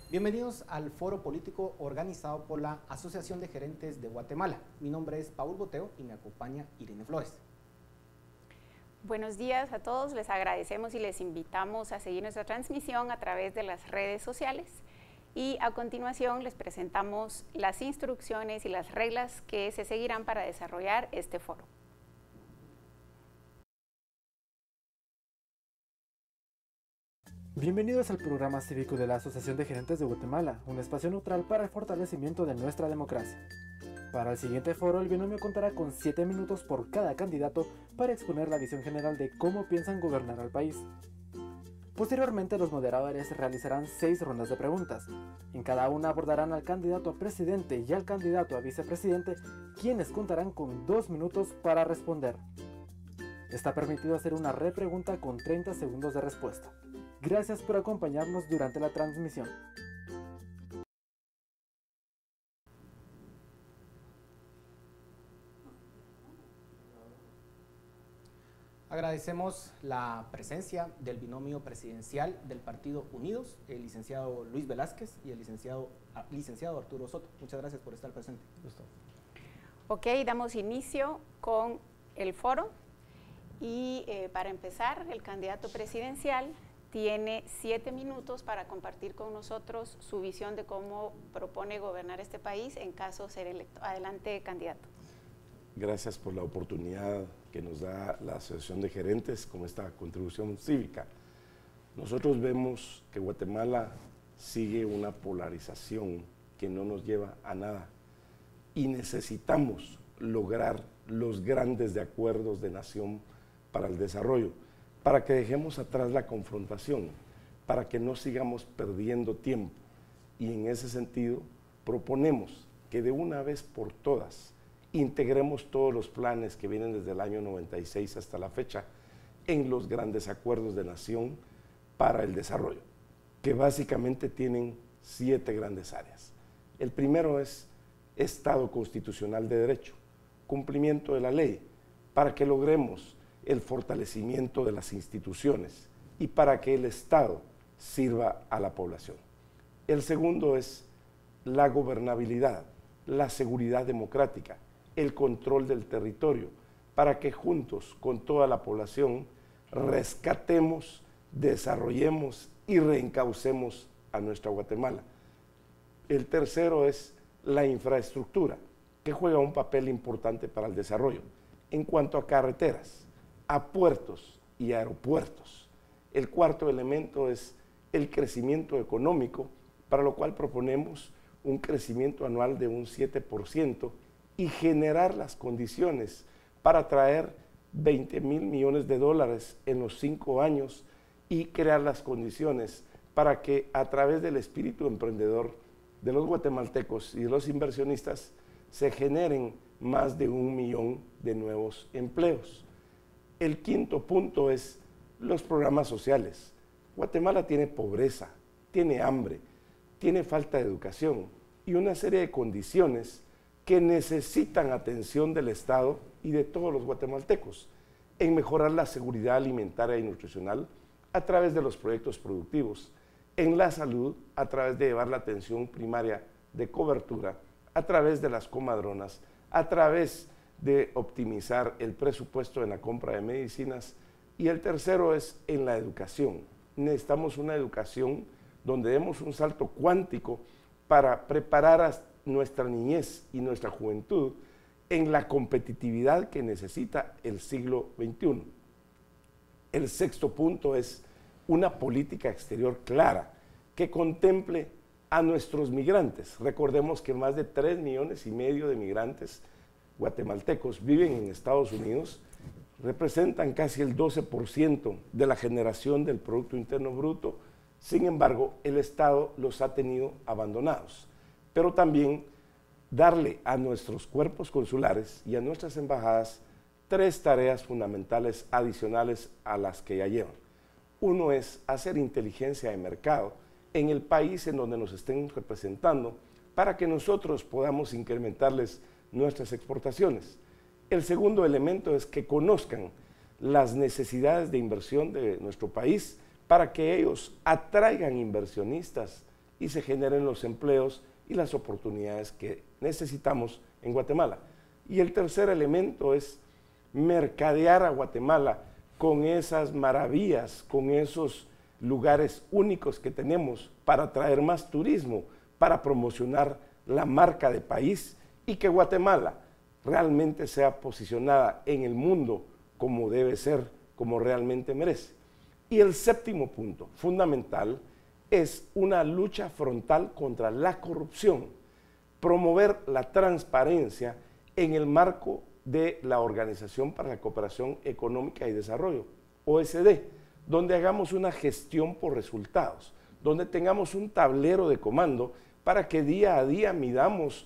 Bienvenidos al foro político organizado por la Asociación de Gerentes de Guatemala. Mi nombre es Paul Boteo y me acompaña Irene Flores. Buenos días a todos, les agradecemos y les invitamos a seguir nuestra transmisión a través de las redes sociales. Y a continuación les presentamos las instrucciones y las reglas que se seguirán para desarrollar este foro. Bienvenidos al programa cívico de la Asociación de Gerentes de Guatemala, un espacio neutral para el fortalecimiento de nuestra democracia. Para el siguiente foro, el binomio contará con 7 minutos por cada candidato para exponer la visión general de cómo piensan gobernar al país. Posteriormente, los moderadores realizarán 6 rondas de preguntas. En cada una abordarán al candidato a presidente y al candidato a vicepresidente, quienes contarán con 2 minutos para responder. Está permitido hacer una repregunta con 30 segundos de respuesta. Gracias por acompañarnos durante la transmisión. Agradecemos la presencia del binomio presidencial del Partido Unidos, el licenciado Luis Velázquez y el licenciado Arturo Soto. Muchas gracias por estar presente. Gusto. Ok, damos inicio con el foro y para empezar, el candidato presidencial tiene 7 minutos para compartir con nosotros su visión de cómo propone gobernar este país en caso de ser electo. Adelante, candidato. Gracias por la oportunidad que nos da la Asociación de Gerentes con esta contribución cívica. Nosotros vemos que Guatemala sigue una polarización que no nos lleva a nada y necesitamos lograr los grandes acuerdos de nación para el desarrollo, para que dejemos atrás la confrontación, para que no sigamos perdiendo tiempo. Y en ese sentido proponemos que de una vez por todas integremos todos los planes que vienen desde el año 96 hasta la fecha en los grandes acuerdos de nación para el desarrollo, que básicamente tienen 7 grandes áreas. El primero es Estado constitucional de derecho, cumplimiento de la ley, para que logremos el fortalecimiento de las instituciones y para que el Estado sirva a la población. El segundo es la gobernabilidad, la seguridad democrática, el control del territorio, para que juntos con toda la población rescatemos, desarrollemos y reencaucemos a nuestra Guatemala. El tercero es la infraestructura, que juega un papel importante para el desarrollo en cuanto a carreteras, a puertos y aeropuertos. El cuarto elemento es el crecimiento económico, para lo cual proponemos un crecimiento anual de un 7% y generar las condiciones para traer 20,000 millones de dólares en los 5 años y crear las condiciones para que a través del espíritu emprendedor de los guatemaltecos y de los inversionistas se generen más de 1 millón de nuevos empleos. El quinto punto es los programas sociales. Guatemala tiene pobreza, tiene hambre, tiene falta de educación y una serie de condiciones que necesitan atención del Estado y de todos los guatemaltecos en mejorar la seguridad alimentaria y nutricional a través de los proyectos productivos, en la salud a través de llevar la atención primaria de cobertura, a través de las comadronas, a través de optimizar el presupuesto en la compra de medicinas, y el tercero es en la educación. Necesitamos una educación donde demos un salto cuántico para preparar a nuestra niñez y nuestra juventud en la competitividad que necesita el siglo XXI. El sexto punto es una política exterior clara que contemple a nuestros migrantes. Recordemos que más de 3,5 millones de migrantes guatemaltecos viven en Estados Unidos, representan casi el 12% de la generación del Producto Interno Bruto. Sin embargo, el Estado los ha tenido abandonados. Pero también darle a nuestros cuerpos consulares y a nuestras embajadas 3 tareas fundamentales adicionales a las que ya llevan. Uno es hacer inteligencia de mercado en el país en donde nos estén representando para que nosotros podamos incrementarles nuestras exportaciones. El segundo elemento es que conozcan las necesidades de inversión de nuestro país para que ellos atraigan inversionistas y se generen los empleos y las oportunidades que necesitamos en Guatemala. Y el tercer elemento es mercadear a Guatemala con esas maravillas, con esos lugares únicos que tenemos para atraer más turismo, para promocionar la marca de país y que Guatemala realmente sea posicionada en el mundo como debe ser, como realmente merece. Y el séptimo punto fundamental es una lucha frontal contra la corrupción, promover la transparencia en el marco de la Organización para la Cooperación Económica y Desarrollo, OSD, donde hagamos una gestión por resultados, donde tengamos un tablero de comando para que día a día midamos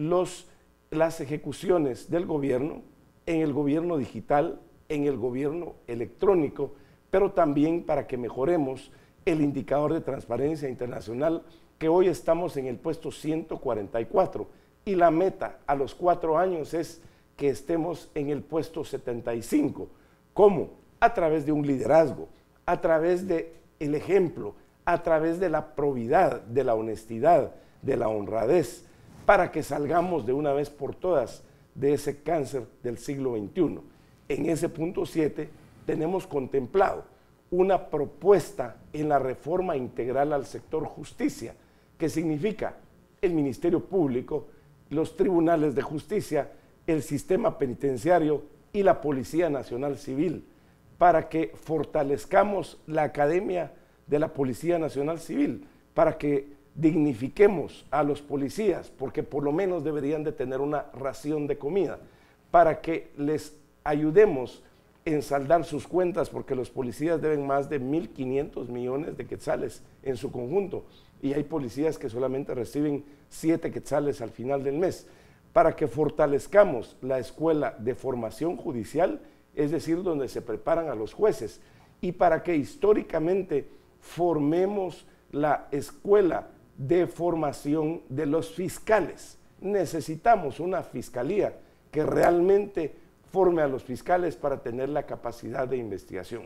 las ejecuciones del gobierno, en el gobierno digital, en el gobierno electrónico, pero también para que mejoremos el indicador de transparencia internacional, que hoy estamos en el puesto 144, y la meta a los 4 años es que estemos en el puesto 75. ¿Cómo? A través de un liderazgo, a través del ejemplo, a través de la probidad, de la honestidad, de la honradez, para que salgamos de una vez por todas de ese cáncer del siglo XXI. En ese punto 7 tenemos contemplado una propuesta en la reforma integral al sector justicia, que significa el Ministerio Público, los tribunales de justicia, el sistema penitenciario y la Policía Nacional Civil, para que fortalezcamos la Academia de la Policía Nacional Civil, para que dignifiquemos a los policías, porque por lo menos deberían de tener una ración de comida, para que les ayudemos en saldar sus cuentas, porque los policías deben más de 1.500 millones de quetzales en su conjunto, y hay policías que solamente reciben 7 quetzales al final del mes, para que fortalezcamos la escuela de formación judicial, es decir, donde se preparan a los jueces, y para que históricamente formemos la escuela de formación de los fiscales. Necesitamos una fiscalía que realmente forme a los fiscales para tener la capacidad de investigación.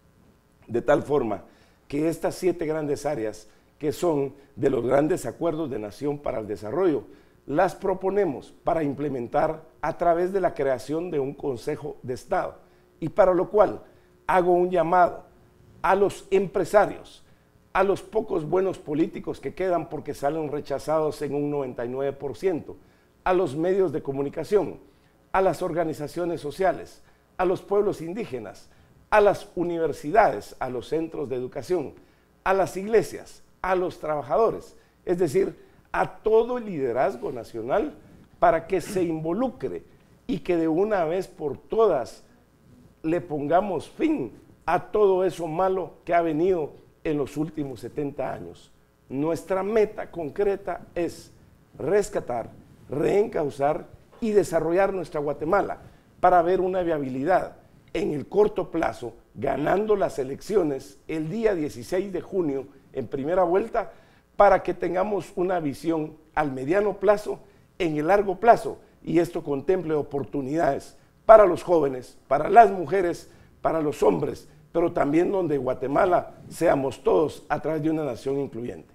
De tal forma que estas 7 grandes áreas, que son de los grandes acuerdos de nación para el desarrollo, las proponemos para implementar a través de la creación de un Consejo de Estado, y para lo cual hago un llamado a los empresarios, a los pocos buenos políticos que quedan porque salen rechazados en un 99%, a los medios de comunicación, a las organizaciones sociales, a los pueblos indígenas, a las universidades, a los centros de educación, a las iglesias, a los trabajadores, es decir, a todo el liderazgo nacional, para que se involucre y que de una vez por todas le pongamos fin a todo eso malo que ha venido en los últimos 70 años. Nuestra meta concreta es rescatar, reencauzar y desarrollar nuestra Guatemala para ver una viabilidad en el corto plazo, ganando las elecciones el día 16 de junio en primera vuelta, para que tengamos una visión al mediano plazo, en el largo plazo, y esto contemple oportunidades para los jóvenes, para las mujeres, para los hombres, pero también donde Guatemala seamos todos a través de una nación incluyente.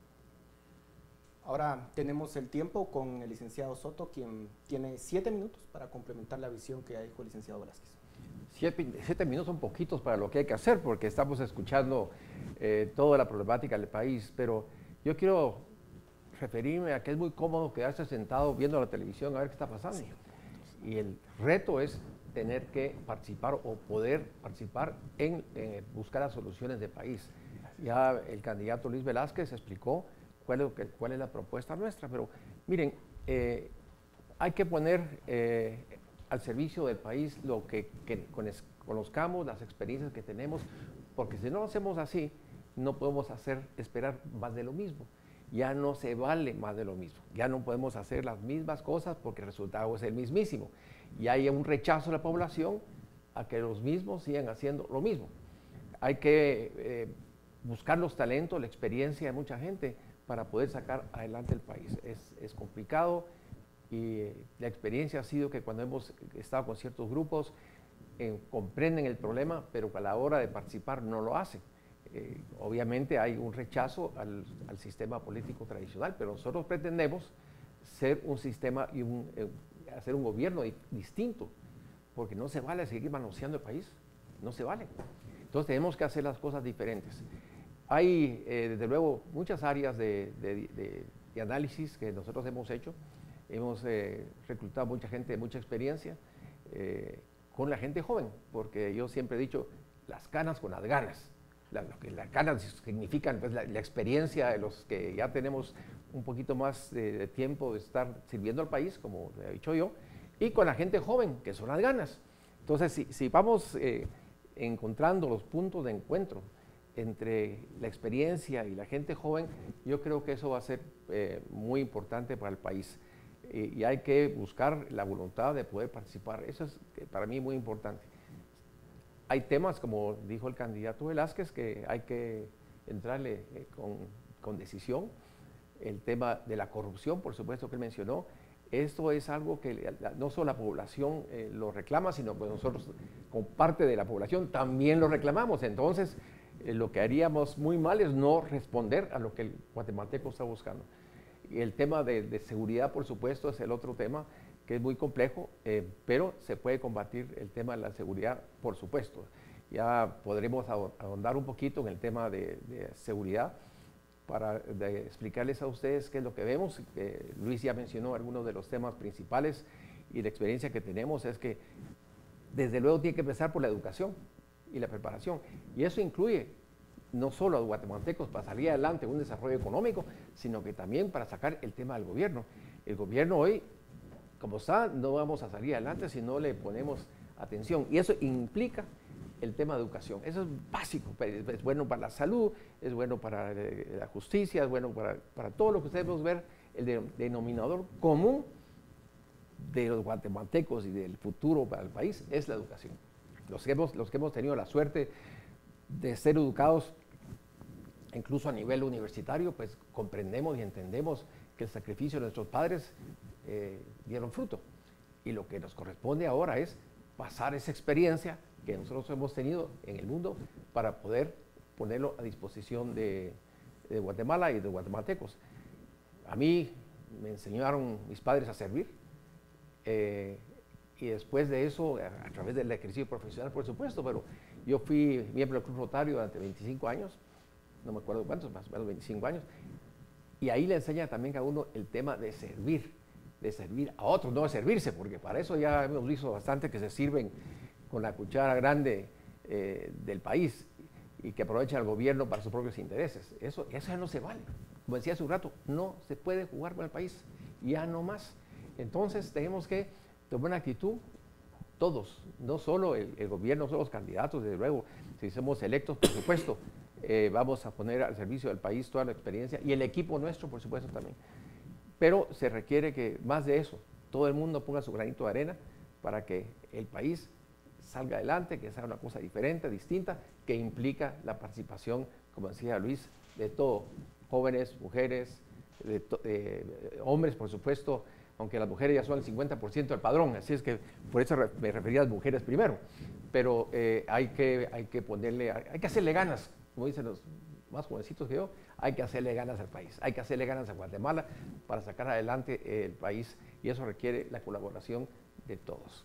Ahora tenemos el tiempo con el licenciado Soto, quien tiene 7 minutos para complementar la visión que ya dijo el licenciado Velázquez. 7 minutos son poquitos para lo que hay que hacer, porque estamos escuchando toda la problemática del país, pero yo quiero referirme a que es muy cómodo quedarse sentado viendo la televisión a ver qué está pasando. Sí. Y el reto es tener que participar o poder participar en buscar las soluciones de país. Ya el candidato Luis Velázquez explicó cuál es la propuesta nuestra, pero miren, hay que poner al servicio del país lo que conozcamos, las experiencias que tenemos, porque si no lo hacemos así, no podemos esperar más de lo mismo. Ya no se vale más de lo mismo, ya no podemos hacer las mismas cosas porque el resultado es el mismísimo. Y hay un rechazo de la población a que los mismos sigan haciendo lo mismo. Hay que buscar los talentos, la experiencia de mucha gente para poder sacar adelante el país. Es complicado y la experiencia ha sido que cuando hemos estado con ciertos grupos comprenden el problema, pero a la hora de participar no lo hacen. Obviamente hay un rechazo al sistema político tradicional, pero nosotros pretendemos ser un sistema y hacer un gobierno distinto, porque no se vale seguir manoseando el país, no se vale. Entonces tenemos que hacer las cosas diferentes. Hay, desde luego, muchas áreas de análisis que nosotros hemos hecho. Hemos reclutado mucha gente de mucha experiencia con la gente joven, porque yo siempre he dicho, las canas con las ganas. Lo que las ganas significan pues, la experiencia de los que ya tenemos un poquito más de tiempo de estar sirviendo al país, como he dicho yo, y con la gente joven, que son las ganas. Entonces, si vamos encontrando los puntos de encuentro entre la experiencia y la gente joven, yo creo que eso va a ser muy importante para el país. Y hay que buscar la voluntad de poder participar. Eso es para mí muy importante. Hay temas, como dijo el candidato Velázquez, que hay que entrarle con decisión. El tema de la corrupción, por supuesto que él mencionó. Esto es algo que no solo la población lo reclama, sino que nosotros, como parte de la población, también lo reclamamos. Entonces, lo que haríamos muy mal es no responder a lo que el guatemalteco está buscando. Y el tema de seguridad, por supuesto, es el otro tema que es muy complejo, pero se puede combatir el tema de la seguridad, por supuesto. Ya podremos ahondar un poquito en el tema de seguridad para explicarles a ustedes qué es lo que vemos. Luis ya mencionó algunos de los temas principales y la experiencia que tenemos es que desde luego tiene que empezar por la educación y la preparación. Y eso incluye no solo a los guatemaltecos para salir adelante un desarrollo económico, sino que también para sacar el tema del gobierno. El gobierno hoy, como está, no vamos a salir adelante si no le ponemos atención. Y eso implica el tema de educación. Eso es básico, es bueno para la salud, es bueno para la justicia, es bueno para todo lo que ustedes pueden ver. El denominador común de los guatemaltecos y del futuro para el país es la educación. Los que hemos tenido la suerte de ser educados incluso a nivel universitario, pues comprendemos y entendemos que el sacrificio de nuestros padres dieron fruto. Y lo que nos corresponde ahora es pasar esa experiencia que nosotros hemos tenido en el mundo para poder ponerlo a disposición de Guatemala y de guatemaltecos. A mí me enseñaron mis padres a servir y después de eso, a través del ejercicio profesional, por supuesto, pero yo fui miembro del Club Rotario durante 25 años, no me acuerdo cuántos, más o menos 25 años, y ahí le enseña también a uno el tema de servir a otros, no de servirse, porque para eso ya hemos visto bastante que se sirven con la cuchara grande del país y que aprovechan al gobierno para sus propios intereses. Eso ya no se vale. Como decía hace un rato, no se puede jugar con el país, ya no más. Entonces tenemos que tomar una actitud, todos, no solo el gobierno, no solo los candidatos, desde luego, si somos electos, por supuesto, vamos a poner al servicio del país toda la experiencia y el equipo nuestro, por supuesto, también. Pero se requiere que más de eso, todo el mundo ponga su granito de arena para que el país salga adelante, que sea una cosa diferente, distinta, que implica la participación, como decía Luis, de todo, jóvenes, mujeres, hombres, por supuesto, aunque las mujeres ya son el 50% del padrón, así es que por eso me refería a las mujeres primero, pero hay que ponerle, hay que hacerle ganas, como dicen los más jovencitos que yo, hay que hacerle ganas al país, hay que hacerle ganas a Guatemala para sacar adelante el país y eso requiere la colaboración de todos.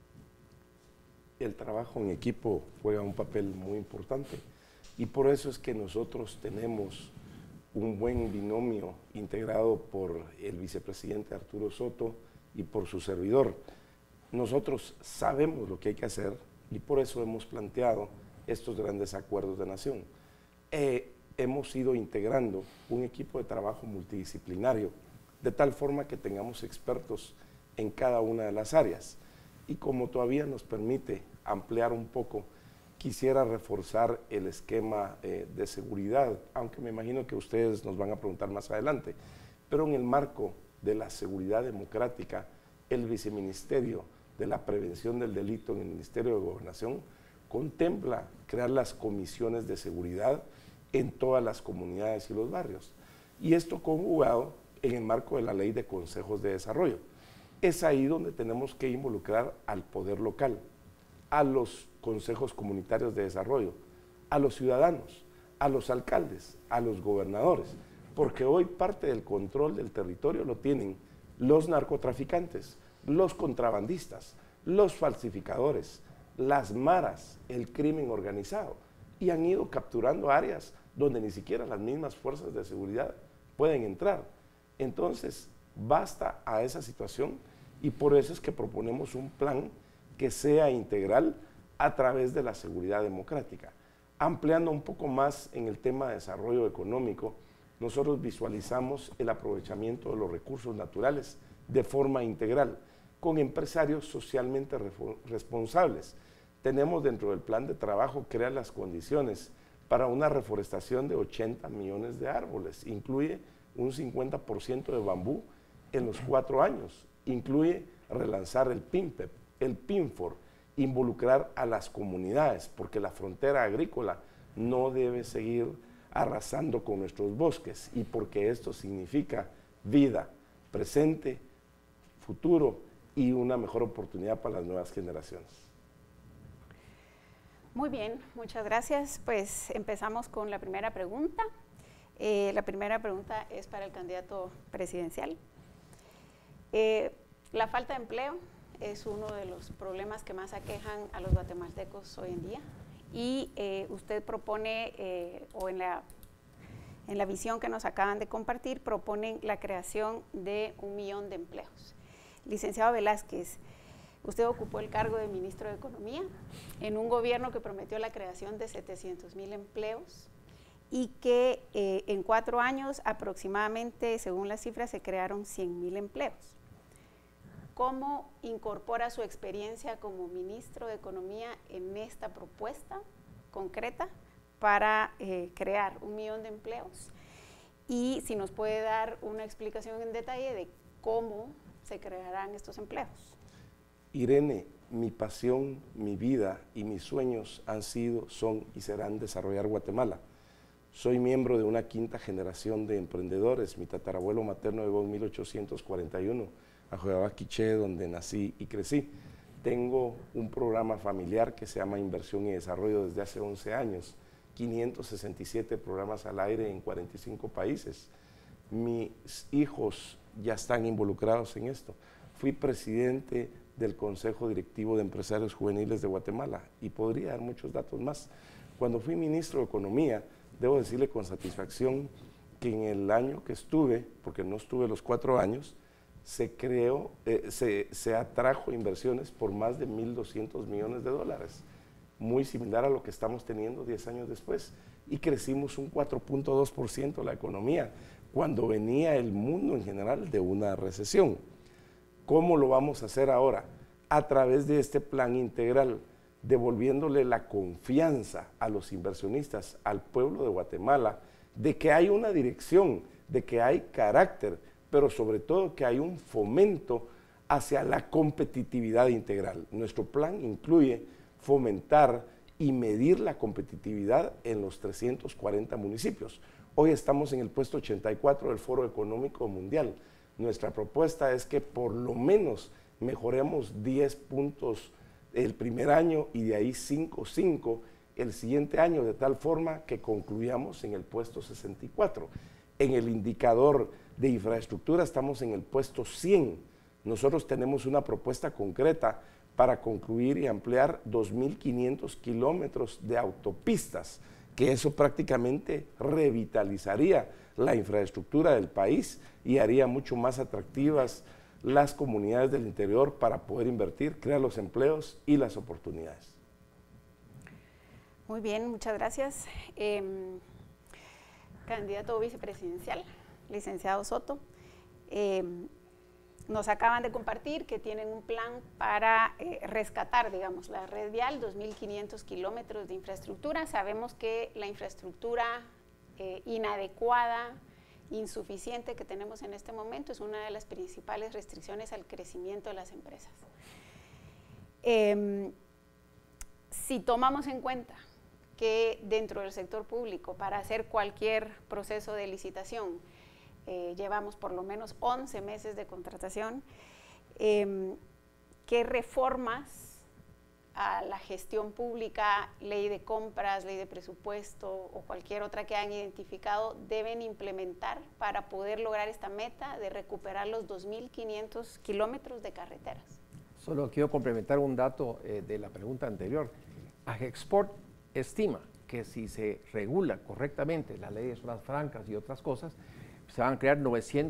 El trabajo en equipo juega un papel muy importante y por eso es que nosotros tenemos un buen binomio integrado por el vicepresidente Arturo Soto y por su servidor. Nosotros sabemos lo que hay que hacer y por eso hemos planteado estos grandes acuerdos de nación. Hemos ido integrando un equipo de trabajo multidisciplinario de tal forma que tengamos expertos en cada una de las áreas. Y como todavía nos permite ampliar un poco, quisiera reforzar el esquema de seguridad, aunque me imagino que ustedes nos van a preguntar más adelante, pero en el marco de la seguridad democrática, el Viceministerio de la Prevención del Delito en el Ministerio de Gobernación contempla crear las comisiones de seguridad en todas las comunidades y los barrios. Y esto conjugado en el marco de la Ley de Consejos de Desarrollo. Es ahí donde tenemos que involucrar al poder local, a los consejos comunitarios de desarrollo, a los ciudadanos, a los alcaldes, a los gobernadores, porque hoy parte del control del territorio lo tienen los narcotraficantes, los contrabandistas, los falsificadores, las maras, el crimen organizado, y han ido capturando áreas donde ni siquiera las mismas fuerzas de seguridad pueden entrar. Entonces, basta a esa situación y por eso es que proponemos un plan que sea integral a través de la seguridad democrática. Ampliando un poco más en el tema de desarrollo económico, nosotros visualizamos el aprovechamiento de los recursos naturales de forma integral, con empresarios socialmente responsables. Tenemos dentro del plan de trabajo crear las condiciones para una reforestación de 80 millones de árboles, incluye un 50% de bambú en los 4 años, incluye relanzar el PINPEP, el PINFOR, involucrar a las comunidades, porque la frontera agrícola no debe seguir arrasando con nuestros bosques y porque esto significa vida, presente, futuro y una mejor oportunidad para las nuevas generaciones. Muy bien, muchas gracias. Pues empezamos con la primera pregunta. La primera pregunta es para el candidato presidencial. La falta de empleo es uno de los problemas que más aquejan a los guatemaltecos hoy en día y usted propone, o en la visión que nos acaban de compartir, proponen la creación de 1 millón de empleos. Licenciado Velázquez, usted ocupó el cargo de ministro de Economía en un gobierno que prometió la creación de 700,000 empleos y que en 4 años aproximadamente, según las cifras, se crearon 100,000 empleos. ¿Cómo incorpora su experiencia como ministro de Economía en esta propuesta concreta para crear 1 millón de empleos? Y si nos puede dar una explicación en detalle de cómo se crearán estos empleos. Irene, mi pasión, mi vida y mis sueños han sido, son y serán desarrollar Guatemala. Soy miembro de una 5ª generación de emprendedores. Mi tatarabuelo materno llegó en 1841 a Joyabaquiché, donde nací y crecí. Tengo un programa familiar que se llama Inversión y Desarrollo desde hace 11 años, 567 programas al aire en 45 países. Mis hijos ya están involucrados en esto. Fui presidente del Consejo Directivo de Empresarios Juveniles de Guatemala y podría dar muchos datos más. Cuando fui ministro de Economía, debo decirle con satisfacción que en el año que estuve, porque no estuve los 4 años, se creó, se atrajo inversiones por más de 1.200 millones de dólares, muy similar a lo que estamos teniendo 10 años después, y crecimos un 4.2% la economía, cuando venía el mundo en general de una recesión. ¿Cómo lo vamos a hacer ahora? A través de este plan integral, devolviéndole la confianza a los inversionistas, al pueblo de Guatemala, de que hay una dirección, de que hay carácter, pero sobre todo que hay un fomento hacia la competitividad integral. Nuestro plan incluye fomentar y medir la competitividad en los 340 municipios. Hoy estamos en el puesto 84 del Foro Económico Mundial. Nuestra propuesta es que por lo menos mejoremos 10 puntos el primer año y de ahí 5 el siguiente año, de tal forma que concluyamos en el puesto 64. En el indicador de infraestructura estamos en el puesto 100. Nosotros tenemos una propuesta concreta para concluir y ampliar 2.500 kilómetros de autopistas, que eso prácticamente revitalizaría la infraestructura del país y haría mucho más atractivas las comunidades del interior para poder invertir, crear los empleos y las oportunidades. Muy bien, muchas gracias. Candidato vicepresidencial, licenciado Soto, nos acaban de compartir que tienen un plan para rescatar, digamos, la red vial, 2.500 kilómetros de infraestructura. Sabemos que la infraestructura inadecuada, insuficiente que tenemos en este momento es una de las principales restricciones al crecimiento de las empresas. Si tomamos en cuenta que dentro del sector público, para hacer cualquier proceso de licitación, llevamos por lo menos 11 meses de contratación, ¿qué reformas a la gestión pública, ley de compras, ley de presupuesto o cualquier otra que hayan identificado, deben implementar para poder lograr esta meta de recuperar los 2.500 kilómetros de carreteras? Solo quiero complementar un dato de la pregunta anterior. AGEXPORT estima que si se regula correctamente las leyes de zonas francas y otras cosas, se van a crear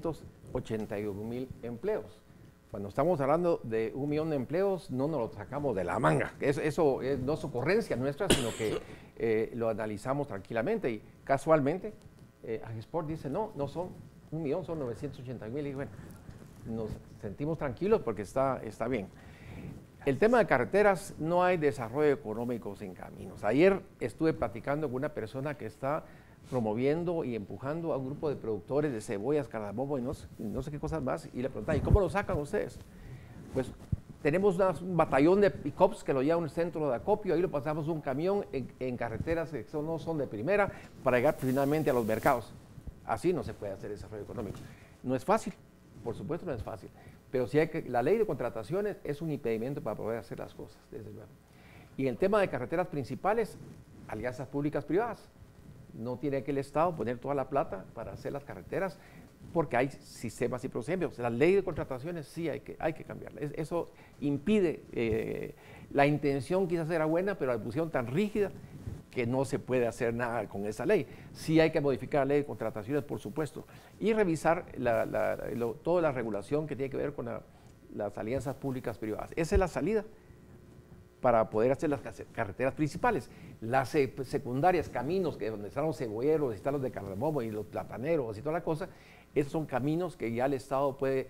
981,000 empleos. Cuando estamos hablando de 1 millón de empleos, no nos lo sacamos de la manga. Eso no es ocurrencia nuestra, sino que lo analizamos tranquilamente. Y casualmente, AGEXPORT dice, no son 1 millón, son 980,000. Y bueno, nos sentimos tranquilos porque está bien. El tema de carreteras, no hay desarrollo económico sin caminos. Ayer estuve platicando con una persona que está promoviendo y empujando a un grupo de productores de cebollas, cardamomo y no sé qué cosas más, y le preguntaba, ¿y cómo lo sacan ustedes? Pues tenemos un batallón de pick-ups que lo lleva a un centro de acopio, ahí lo pasamos un camión en carreteras que no son de primera para llegar finalmente a los mercados. Así no se puede hacer desarrollo económico. No es fácil, por supuesto no es fácil, pero sí la ley de contrataciones es un impedimento para poder hacer las cosas, desde luego. Y en el tema de carreteras principales, alianzas públicas privadas. No tiene que el Estado poner toda la plata para hacer las carreteras, porque hay sistemas y procedimientos. La ley de contrataciones sí hay que cambiarla. Eso impide, la intención quizás era buena, pero la pusieron tan rígida que no se puede hacer nada con esa ley. Sí hay que modificar la ley de contrataciones, por supuesto, y revisar toda la regulación que tiene que ver con las alianzas públicas privadas. Esa es la salida para poder hacer las carreteras principales. Las secundarias, caminos, que donde están los cebolleros, están los de cardamomo y los plataneros y toda la cosa, esos son caminos que ya el Estado puede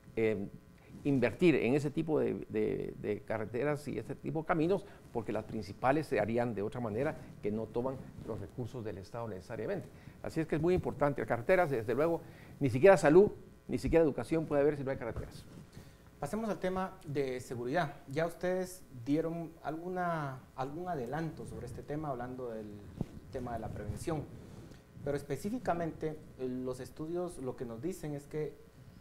invertir en ese tipo de carreteras y ese tipo de caminos, porque las principales se harían de otra manera, que no toman los recursos del Estado necesariamente. Así es que es muy importante. Las carreteras, desde luego, ni siquiera salud, ni siquiera educación puede haber si no hay carreteras. Pasemos al tema de seguridad. Ya ustedes dieron algún adelanto sobre este tema, hablando del tema de la prevención, pero específicamente los estudios lo que nos dicen es que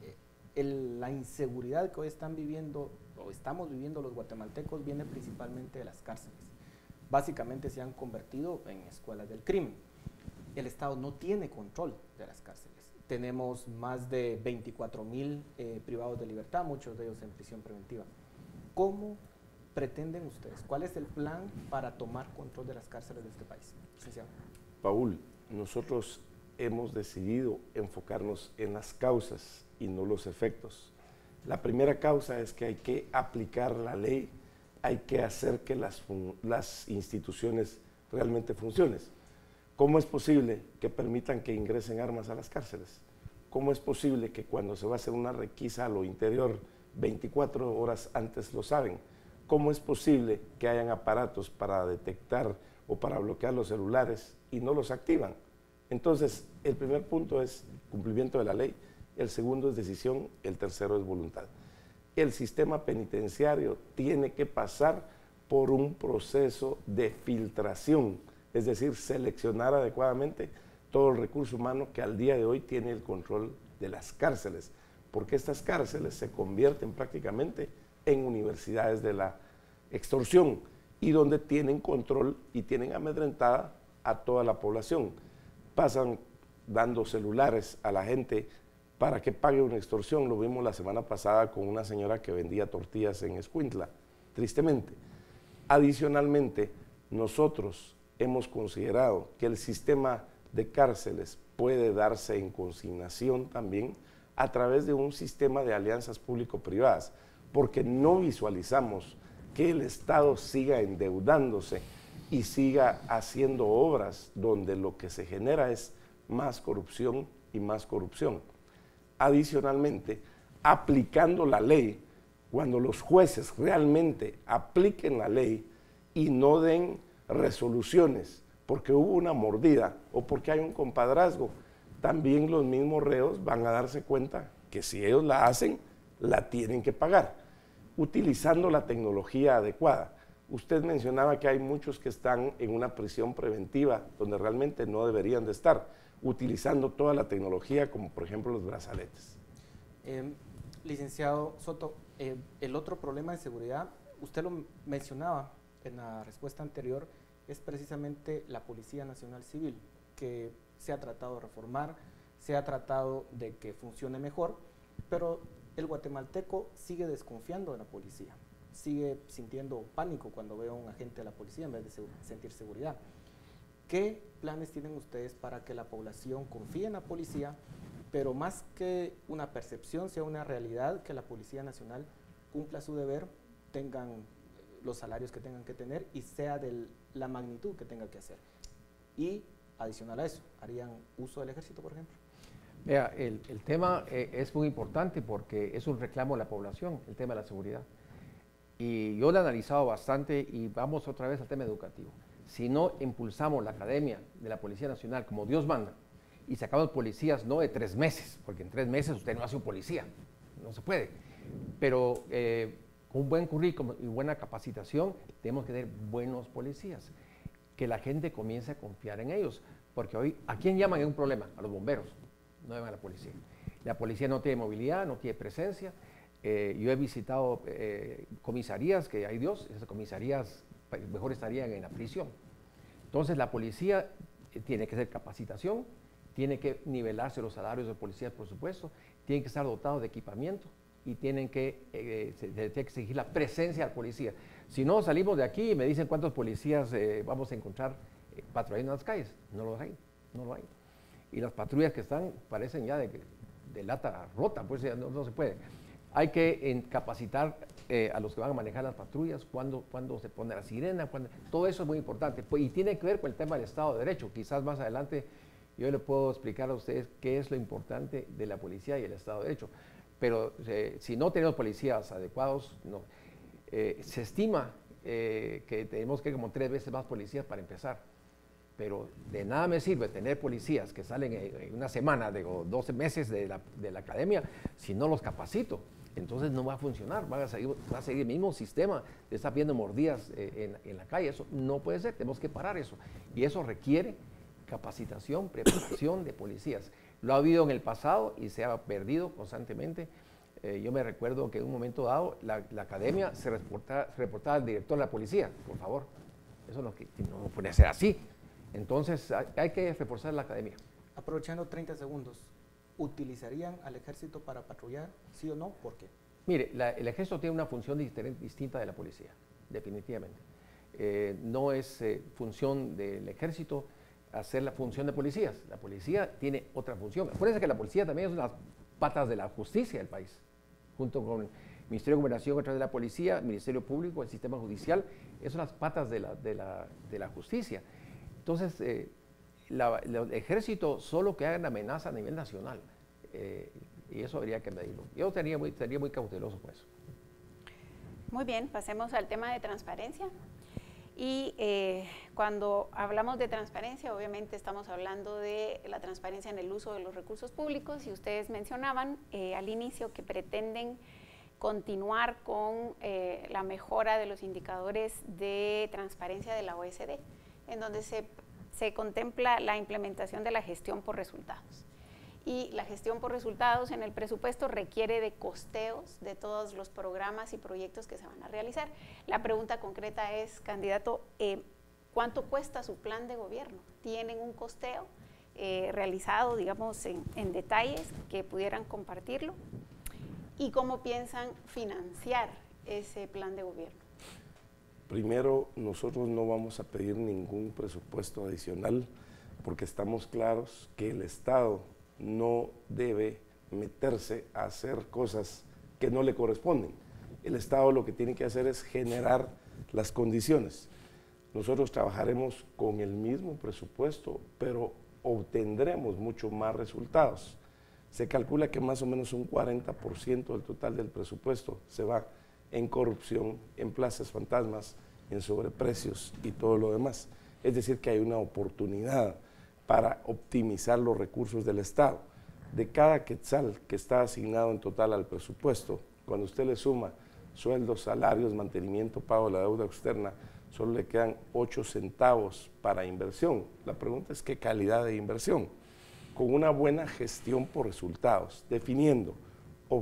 la inseguridad que hoy están viviendo o estamos viviendo los guatemaltecos viene principalmente de las cárceles. Básicamente se han convertido en escuelas del crimen. El Estado no tiene control de las cárceles. Tenemos más de 24,000 privados de libertad, muchos de ellos en prisión preventiva. ¿Cómo pretenden ustedes? ¿Cuál es el plan para tomar control de las cárceles de este país? Licenciado. Paul, nosotros hemos decidido enfocarnos en las causas y no los efectos. La primera causa es que hay que aplicar la ley, hay que hacer que las instituciones realmente funcionen. ¿Cómo es posible que permitan que ingresen armas a las cárceles? ¿Cómo es posible que cuando se va a hacer una requisa a lo interior 24 horas antes lo saben? ¿Cómo es posible que hayan aparatos para detectar o para bloquear los celulares y no los activan? Entonces, el primer punto es cumplimiento de la ley, el segundo es decisión, el tercero es voluntad. El sistema penitenciario tiene que pasar por un proceso de filtración, es decir, seleccionar adecuadamente todo el recurso humano que al día de hoy tiene el control de las cárceles, porque estas cárceles se convierten prácticamente en universidades de la extorsión y donde tienen control y tienen amedrentada a toda la población. Pasan dando celulares a la gente para que pague una extorsión. Lo vimos la semana pasada con una señora que vendía tortillas en Escuintla, tristemente. Adicionalmente, nosotros hemos considerado que el sistema de cárceles puede darse en consignación también a través de un sistema de alianzas público-privadas, porque no visualizamos que el Estado siga endeudándose y siga haciendo obras donde lo que se genera es más corrupción y más corrupción. Adicionalmente, aplicando la ley, cuando los jueces realmente apliquen la ley y no den resoluciones porque hubo una mordida o porque hay un compadrazgo, también los mismos reos van a darse cuenta que si ellos la hacen, la tienen que pagar, utilizando la tecnología adecuada. Usted mencionaba que hay muchos que están en una prisión preventiva donde realmente no deberían de estar, utilizando toda la tecnología como por ejemplo los brazaletes. Licenciado Soto, el otro problema de seguridad, usted lo mencionaba, en la respuesta anterior es precisamente la Policía Nacional Civil, que se ha tratado de reformar, se ha tratado de que funcione mejor, pero el guatemalteco sigue desconfiando de la policía, sigue sintiendo pánico cuando ve a un agente de la policía en vez de sentir seguridad. ¿Qué planes tienen ustedes para que la población confíe en la policía, pero más que una percepción, sea una realidad, que la Policía Nacional cumpla su deber, tengan los salarios que tengan que tener y sea de la magnitud que tenga que hacer? Y adicional a eso, ¿harían uso del ejército, por ejemplo? Vea, el tema es muy importante porque es un reclamo de la población, el tema de la seguridad. Y yo lo he analizado bastante y vamos otra vez al tema educativo. Si no impulsamos la academia de la Policía Nacional como Dios manda y sacamos policías no de 3 meses, porque en 3 meses usted no hace un policía, no se puede, pero con un buen currículum y buena capacitación tenemos que tener buenos policías, que la gente comience a confiar en ellos, porque hoy, ¿a quién llaman en un problema? A los bomberos, no llaman a la policía. La policía no tiene movilidad, no tiene presencia. Yo he visitado comisarías que, ay Dios, esas comisarías mejor estarían en la prisión. Entonces la policía tiene que hacer capacitación, tiene que nivelarse los salarios de policías, por supuesto, tienen que estar dotados de equipamiento y tienen que, se tiene que exigir la presencia del policía. Si no, salimos de aquí y me dicen cuántos policías vamos a encontrar patrullando en las calles. No lo hay, no lo hay. Y las patrullas que están parecen ya de lata rota, pues ya no se puede. Hay que capacitar a los que van a manejar las patrullas, cuándo se pone la sirena, todo eso es muy importante. Y tiene que ver con el tema del Estado de Derecho. Quizás más adelante yo le puedo explicar a ustedes qué es lo importante de la policía y el Estado de Derecho. Pero si no tenemos policías adecuados, no. Se estima que tenemos que ir como 3 veces más policías para empezar. Pero de nada me sirve tener policías que salen en una semana o 12 meses de la academia si no los capacito. Entonces no va a funcionar, va a seguir el mismo sistema de estar viendo mordidas en la calle. Eso no puede ser, tenemos que parar eso. Y eso requiere capacitación, preparación de policías. Lo ha habido en el pasado y se ha perdido constantemente. Yo me recuerdo que en un momento dado la academia se reportaba al director de la policía, por favor. Eso no puede ser así. Entonces hay que reforzar la academia. Aprovechando 30 segundos, ¿utilizarían al ejército para patrullar? ¿Sí o no? ¿Por qué? Mire, el ejército tiene una función distinta de la policía, definitivamente. No es función del ejército hacer la función de policías. La policía tiene otra función. Acuérdense que la policía también es una de las patas de la justicia del país, junto con el Ministerio de Gobernación a través de la policía, el Ministerio Público, el sistema judicial, esas son las patas de la justicia. Entonces, el ejército solo que haga amenaza a nivel nacional, y eso habría que medirlo. Yo sería muy cauteloso con eso. Muy bien, pasemos al tema de transparencia. Y cuando hablamos de transparencia, obviamente estamos hablando de la transparencia en el uso de los recursos públicos, y ustedes mencionaban al inicio que pretenden continuar con la mejora de los indicadores de transparencia de la OECD, en donde se contempla la implementación de la gestión por resultados. Y la gestión por resultados en el presupuesto requiere de costeos de todos los programas y proyectos que se van a realizar. La pregunta concreta es, candidato, ¿cuánto cuesta su plan de gobierno? ¿Tienen un costeo realizado, digamos, en detalles que pudieran compartirlo? ¿Y cómo piensan financiar ese plan de gobierno? Primero, nosotros no vamos a pedir ningún presupuesto adicional porque estamos claros que el Estado no debe meterse a hacer cosas que no le corresponden. El Estado lo que tiene que hacer es generar las condiciones. Nosotros trabajaremos con el mismo presupuesto, pero obtendremos mucho más resultados. Se calcula que más o menos un 40% del total del presupuesto se va en corrupción, en plazas fantasmas, en sobreprecios y todo lo demás. Es decir, que hay una oportunidad para optimizar los recursos del Estado. De cada quetzal que está asignado en total al presupuesto, cuando usted le suma sueldos, salarios, mantenimiento, pago de la deuda externa, solo le quedan 8 centavos para inversión. La pregunta es qué calidad de inversión. Con una buena gestión por resultados, definiendo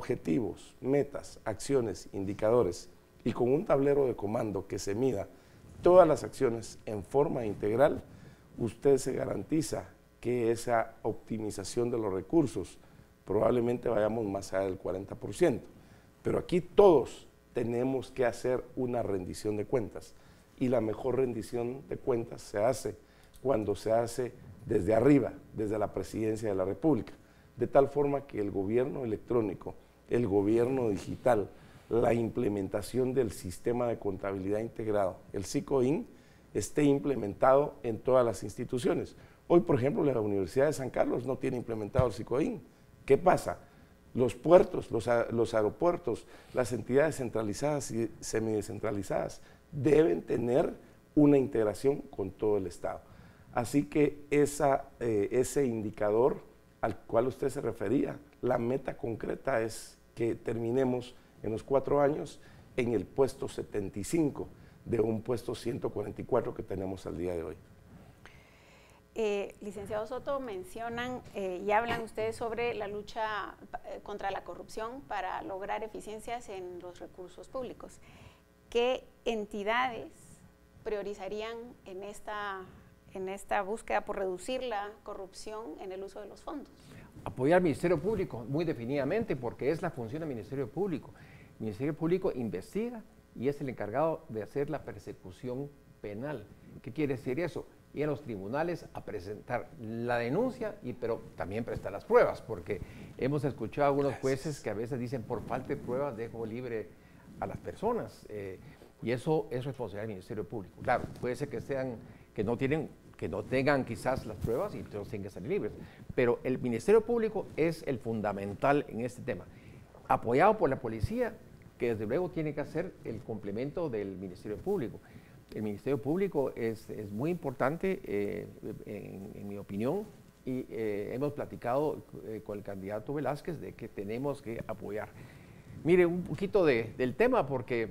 objetivos, metas, acciones, indicadores y con un tablero de comando que se mida todas las acciones en forma integral, usted se garantiza que esa optimización de los recursos probablemente vayamos más allá del 40%. Pero aquí todos tenemos que hacer una rendición de cuentas, y la mejor rendición de cuentas se hace cuando se hace desde arriba, desde la Presidencia de la República, de tal forma que el gobierno electrónico, el gobierno digital, la implementación del sistema de contabilidad integrado, el SICOIN, esté implementado en todas las instituciones. Hoy, por ejemplo, la Universidad de San Carlos no tiene implementado el SICOIN. ¿Qué pasa? Los puertos, los aeropuertos, las entidades centralizadas y semidescentralizadas deben tener una integración con todo el Estado. Así que ese indicador al cual usted se refería, la meta concreta es que terminemos en los 4 años en el puesto 75 de un puesto 144 que tenemos al día de hoy. Licenciado Soto, mencionan y hablan ustedes sobre la lucha contra la corrupción para lograr eficiencias en los recursos públicos. ¿Qué entidades priorizarían en esta búsqueda por reducir la corrupción en el uso de los fondos? Apoyar al Ministerio Público, muy definitivamente, porque es la función del Ministerio Público. El Ministerio Público investiga y es el encargado de hacer la persecución penal. ¿Qué quiere decir eso? Ir a los tribunales a presentar la denuncia, pero también prestar las pruebas, porque hemos escuchado a algunos jueces que a veces dicen por falta de pruebas dejo libre a las personas, y eso es responsabilidad del Ministerio Público. Claro, puede ser que no tengan quizás las pruebas y entonces tienen que salir libres, pero el Ministerio Público es el fundamental en este tema, apoyado por la policía, que desde luego tiene que hacer el complemento del Ministerio Público. El Ministerio Público es muy importante, en mi opinión, y hemos platicado con el candidato Velázquez de que tenemos que apoyar. Mire, un poquito del tema, porque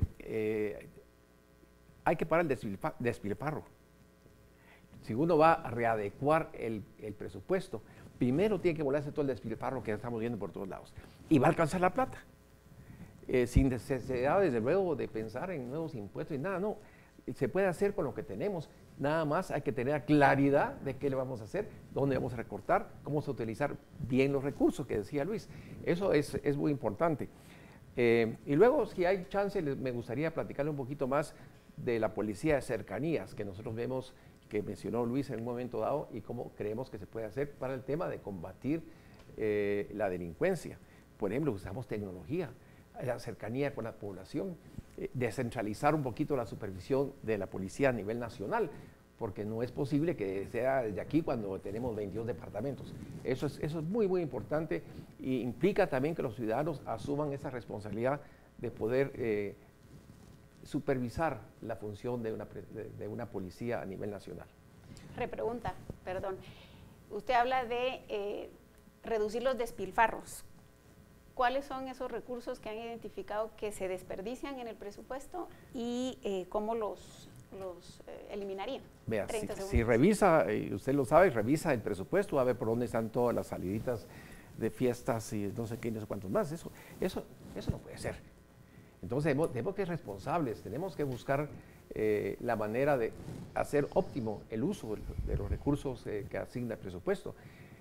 hay que parar el despilfarro. Si uno va a readecuar el presupuesto, primero tiene que volarse todo el despilfarro que estamos viendo por todos lados, y va a alcanzar la plata. Sin necesidad, desde luego, de pensar en nuevos impuestos y nada, no. Se puede hacer con lo que tenemos, nada más hay que tener claridad de qué le vamos a hacer, dónde vamos a recortar, cómo vamos a utilizar bien los recursos, que decía Luis. Eso es muy importante. Y luego, si hay chance, me gustaría platicarle un poquito más de la policía de cercanías, que nosotros vemos, que mencionó Luis en un momento dado, y cómo creemos que se puede hacer para el tema de combatir la delincuencia. Por ejemplo, usamos tecnología, la cercanía con la población, descentralizar un poquito la supervisión de la policía a nivel nacional, porque no es posible que sea desde aquí cuando tenemos 22 departamentos. Eso es muy, muy importante, y implica también que los ciudadanos asuman esa responsabilidad de poder supervisar la función de una policía a nivel nacional. Repregunta, perdón. Usted habla de reducir los despilfarros. ¿Cuáles son esos recursos que han identificado que se desperdician en el presupuesto y cómo los eliminarían? Vea, si revisa, y usted lo sabe, revisa el presupuesto, va a ver por dónde están todas las saliditas de fiestas y no sé qué, no sé cuántos más. Eso no puede ser. Entonces tenemos que ser responsables, tenemos que buscar la manera de hacer óptimo el uso de los recursos que asigna el presupuesto.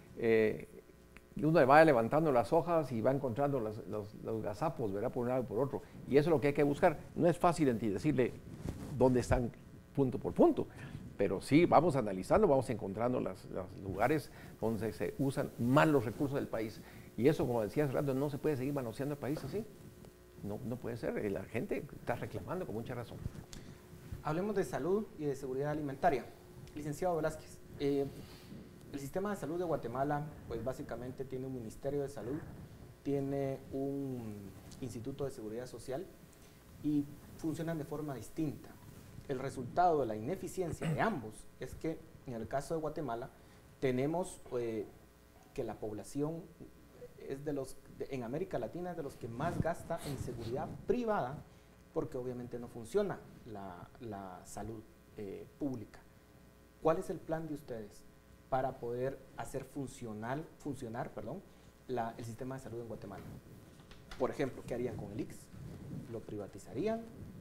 Uno va levantando las hojas y va encontrando los gazapos, ¿verdad? Por un lado y por otro. Y eso es lo que hay que buscar. No es fácil decirle dónde están punto por punto, pero sí vamos analizando, vamos encontrando los lugares donde se usan mal los recursos del país. Y eso, como decía hace rato, no se puede seguir manoseando el país así. No puede ser. La gente está reclamando con mucha razón. Hablemos de salud y de seguridad alimentaria. Licenciado Velázquez, el sistema de salud de Guatemala, pues básicamente tiene un Ministerio de Salud, tiene un Instituto de Seguridad Social y funcionan de forma distinta. El resultado de la ineficiencia de ambos es que en el caso de Guatemala tenemos que la población es en América Latina es de los que más gasta en seguridad privada, porque obviamente no funciona la salud pública. ¿Cuál es el plan de ustedes para poder hacer funcionar el sistema de salud en Guatemala? Por ejemplo, ¿qué harían con el ICS? ¿Lo privatizarían?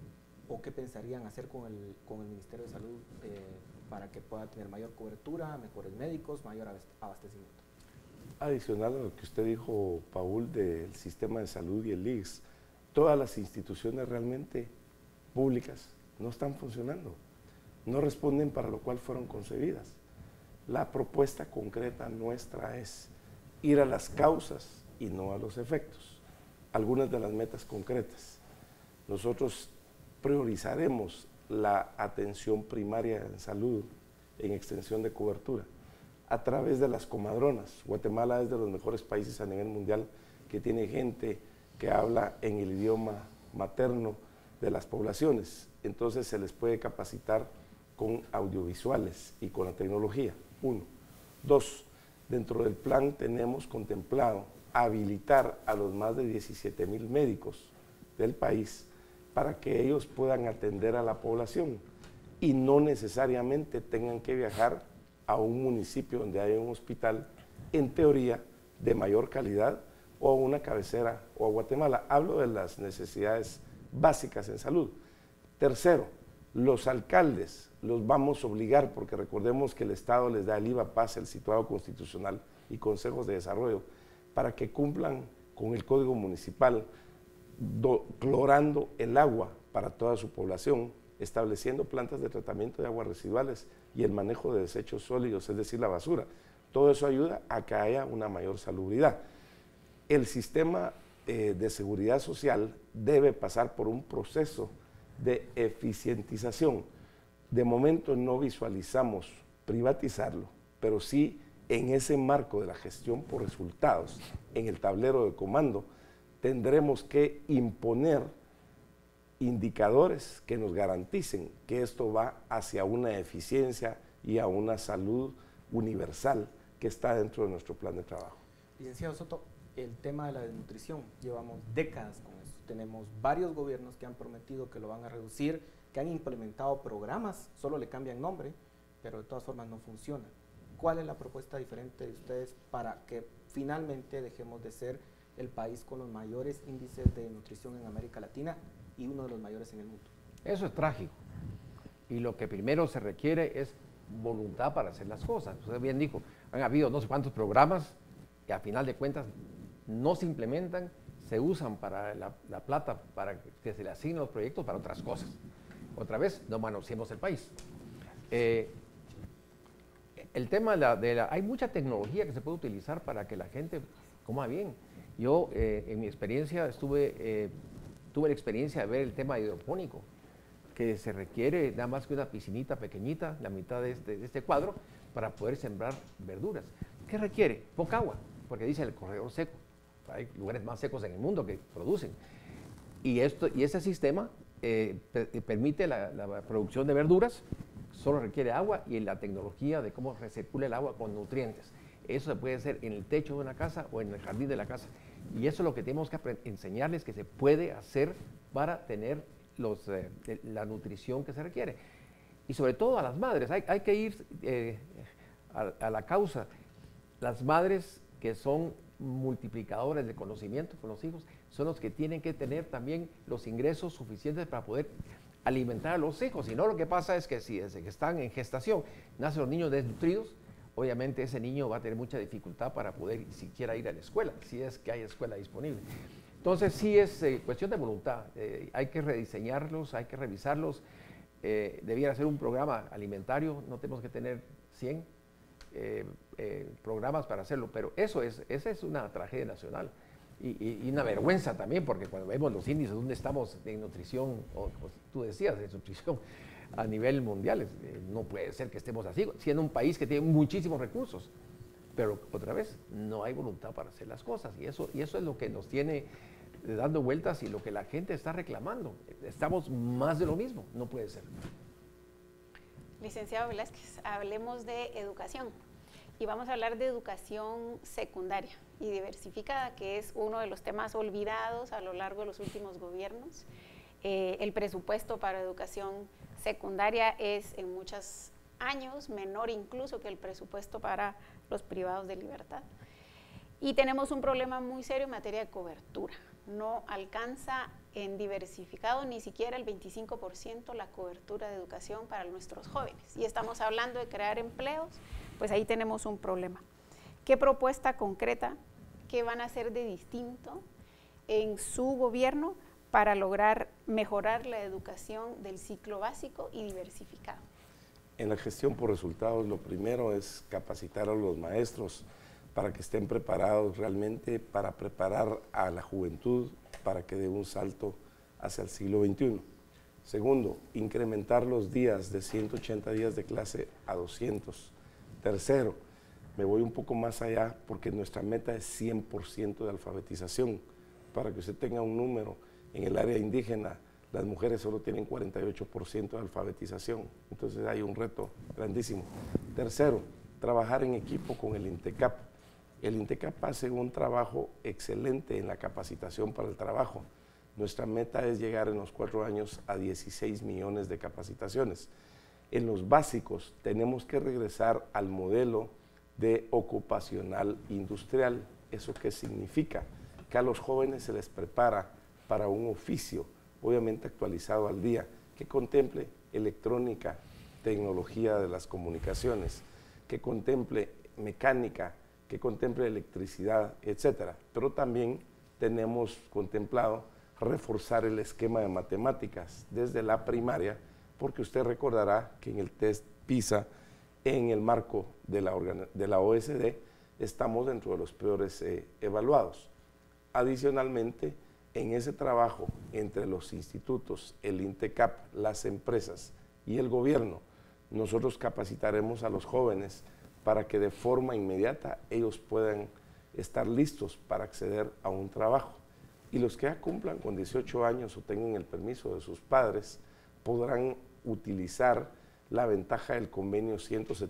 o qué pensarían hacer con el Ministerio de Salud para que pueda tener mayor cobertura, mejores médicos, mayor abastecimiento? Adicional a lo que usted dijo, Paul, del sistema de salud y el IGS, todas las instituciones realmente públicas no están funcionando, no responden para lo cual fueron concebidas. La propuesta concreta nuestra es ir a las causas y no a los efectos. Algunas de las metas concretas. Nosotros priorizaremos la atención primaria en salud en extensión de cobertura a través de las comadronas. Guatemala es de los mejores países a nivel mundial que tiene gente que habla en el idioma materno de las poblaciones. Entonces se les puede capacitar con audiovisuales y con la tecnología, 1. 2, dentro del plan tenemos contemplado habilitar a los más de 17,000 médicos del país para que ellos puedan atender a la población y no necesariamente tengan que viajar a un municipio donde hay un hospital, en teoría, de mayor calidad, o a una cabecera o a Guatemala. Hablo de las necesidades básicas en salud. Tercero, los alcaldes los vamos a obligar, porque recordemos que el Estado les da el IVA PAS, el situado constitucional y consejos de desarrollo, para que cumplan con el Código Municipal, clorando el agua para toda su población, estableciendo plantas de tratamiento de aguas residuales y el manejo de desechos sólidos, es decir, la basura. Todo eso ayuda a que haya una mayor salubridad. El sistema de seguridad social debe pasar por un proceso de eficientización. De momento no visualizamos privatizarlo, pero sí en ese marco de la gestión por resultados, en el tablero de comando, tendremos que imponer indicadores que nos garanticen que esto va hacia una eficiencia y a una salud universal que está dentro de nuestro plan de trabajo. Licenciado Soto, el tema de la desnutrición, llevamos décadas con eso. Tenemos varios gobiernos que han prometido que lo van a reducir, que han implementado programas, solo le cambian nombre, pero de todas formas no funciona. ¿Cuál es la propuesta diferente de ustedes para que finalmente dejemos de ser el país con los mayores índices de nutrición en América Latina y uno de los mayores en el mundo? Eso es trágico. Y lo que primero se requiere es voluntad para hacer las cosas. Usted bien dijo, han habido no sé cuántos programas que a final de cuentas no se implementan, se usan para la plata, para que se le asignen los proyectos para otras cosas. Otra vez, no manoseemos el país. El tema hay mucha tecnología que se puede utilizar para que la gente coma bien. Yo, en mi experiencia, tuve la experiencia de ver el tema hidropónico, que se requiere nada más que una piscinita pequeñita, la mitad de este cuadro, para poder sembrar verduras. ¿Qué requiere? Poca agua, porque dice el corredor seco. Hay lugares más secos en el mundo que producen. Y ese sistema permite la producción de verduras, solo requiere agua y la tecnología de cómo recircula el agua con nutrientes. Eso se puede hacer en el techo de una casa o en el jardín de la casa. Y eso es lo que tenemos que enseñarles que se puede hacer para tener la nutrición que se requiere. Y sobre todo a las madres, hay que ir a la causa. Las madres que son multiplicadores de conocimiento con los hijos son los que tienen que tener también los ingresos suficientes para poder alimentar a los hijos. Si no, lo que pasa es que si desde que están en gestación nacen los niños desnutridos, obviamente ese niño va a tener mucha dificultad para poder siquiera ir a la escuela, si es que hay escuela disponible. Entonces sí es cuestión de voluntad, hay que rediseñarlos, hay que revisarlos, debiera ser un programa alimentario, no tenemos que tener 100 programas para hacerlo, pero esa es una tragedia nacional y una vergüenza también, porque cuando vemos los índices donde estamos en nutrición, o tú decías, de nutrición a nivel mundial, no puede ser que estemos así, siendo un país que tiene muchísimos recursos, pero otra vez no hay voluntad para hacer las cosas y eso es lo que nos tiene dando vueltas y lo que la gente está reclamando. Estamos más de lo mismo, no puede ser. Licenciado Velázquez, hablemos de educación y vamos a hablar de educación secundaria y diversificada, que es uno de los temas olvidados a lo largo de los últimos gobiernos. El presupuesto para educación secundaria es en muchos años menor incluso que el presupuesto para los privados de libertad. Y tenemos un problema muy serio en materia de cobertura. No alcanza en diversificado ni siquiera el 25% la cobertura de educación para nuestros jóvenes. Y estamos hablando de crear empleos, pues ahí tenemos un problema. ¿Qué propuesta concreta, qué van a hacer de distinto en su gobierno para lograr mejorar la educación del ciclo básico y diversificado? En la gestión por resultados, lo primero es capacitar a los maestros para que estén preparados realmente para preparar a la juventud para que dé un salto hacia el siglo XXI. Segundo, incrementar los días de 180 días de clase a 200. Tercero, me voy un poco más allá porque nuestra meta es 100% de alfabetización. Para que usted tenga un número, en el área indígena las mujeres solo tienen 48% de alfabetización, entonces hay un reto grandísimo. Tercero, trabajar en equipo con el INTECAP. El INTECAP hace un trabajo excelente en la capacitación para el trabajo. Nuestra meta es llegar en los 4 años a 16 millones de capacitaciones. En los básicos tenemos que regresar al modelo de ocupacional industrial. ¿Eso qué significa? Que a los jóvenes se les prepara para un oficio, obviamente actualizado al día, que contemple electrónica, tecnología de las comunicaciones, que contemple mecánica, que contemple electricidad, etcétera. Pero también tenemos contemplado reforzar el esquema de matemáticas desde la primaria, porque usted recordará que en el test PISA, en el marco de la OSD, estamos dentro de los peores evaluados. Adicionalmente, en ese trabajo entre los institutos, el INTECAP, las empresas y el gobierno, nosotros capacitaremos a los jóvenes para que de forma inmediata ellos puedan estar listos para acceder a un trabajo. Y los que ya cumplan con 18 años o tengan el permiso de sus padres, podrán utilizar la ventaja del convenio